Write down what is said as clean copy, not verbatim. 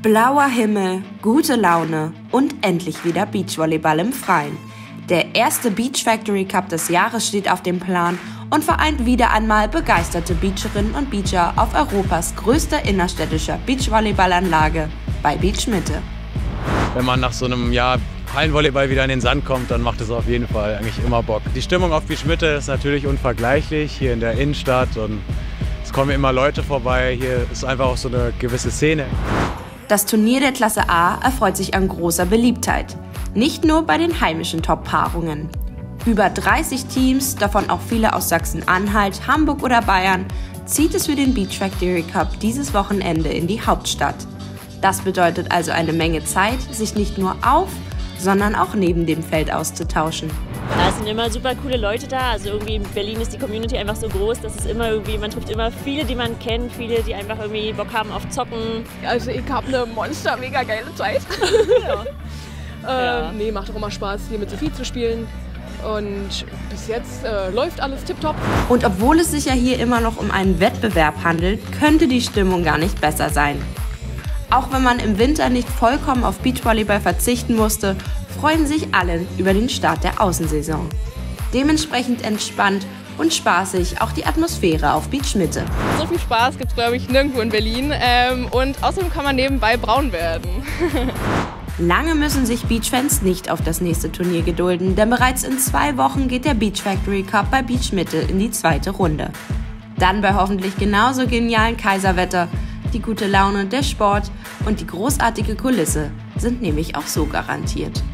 Blauer Himmel, gute Laune und endlich wieder Beachvolleyball im Freien. Der erste Beach Factory Cup des Jahres steht auf dem Plan und vereint wieder einmal begeisterte Beacherinnen und Beacher auf Europas größter innerstädtischer Beachvolleyballanlage bei Beach Mitte. Wenn man nach so einem Jahr Hallenvolleyball wieder in den Sand kommt, dann macht es auf jeden Fall eigentlich immer Bock. Die Stimmung auf Beach Mitte ist natürlich unvergleichlich hier in der Innenstadt und es kommen immer Leute vorbei. Hier ist einfach auch so eine gewisse Szene. Das Turnier der Klasse A erfreut sich an großer Beliebtheit. Nicht nur bei den heimischen Top-Paarungen. Über 30 Teams, davon auch viele aus Sachsen-Anhalt, Hamburg oder Bayern, zieht es für den Beach Factory Cup dieses Wochenende in die Hauptstadt. Das bedeutet also eine Menge Zeit, sich nicht nur auf, sondern auch neben dem Feld auszutauschen. Ja, es sind immer super coole Leute da. Also irgendwie in Berlin ist die Community einfach so groß, dass es immer irgendwie, man trifft immer viele, die man kennt, viele, die einfach irgendwie Bock haben auf Zocken. Also ich habe eine mega geile Zeit. Nee, macht auch immer Spaß, hier mit Sophie zu spielen. Und bis jetzt läuft alles tipptopp. Und obwohl es sich ja hier immer noch um einen Wettbewerb handelt, könnte die Stimmung gar nicht besser sein. Auch wenn man im Winter nicht vollkommen auf Beachvolleyball verzichten musste, freuen sich alle über den Start der Außensaison. Dementsprechend entspannt und spaßig auch die Atmosphäre auf Beach Mitte. So viel Spaß gibt es, glaube ich, nirgendwo in Berlin. Und außerdem kann man nebenbei braun werden. Lange müssen sich Beachfans nicht auf das nächste Turnier gedulden, denn bereits in 2 Wochen geht der Beach Factory Cup bei Beach Mitte in die 2. Runde. Dann bei hoffentlich genauso genialen Kaiserwetter. Die gute Laune, der Sport und die großartige Kulisse sind nämlich auch so garantiert.